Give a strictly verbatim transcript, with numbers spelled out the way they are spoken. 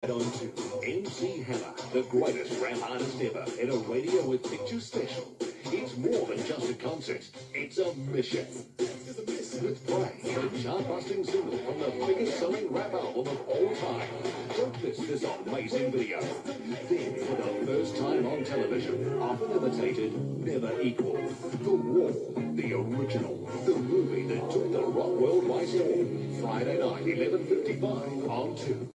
tonight on two. M C Hammer, the greatest rap artist ever, in a radio with pictures special. It's more than just a concert, it's a mission. With Play, the chart-busting single from the biggest-selling rap album of all time. Don't miss this amazing video. Then, for the first time on television, often imitated, never equal. The Wall, the original, the movie that took the rock world by storm. Friday night, eleven fifty-five on two.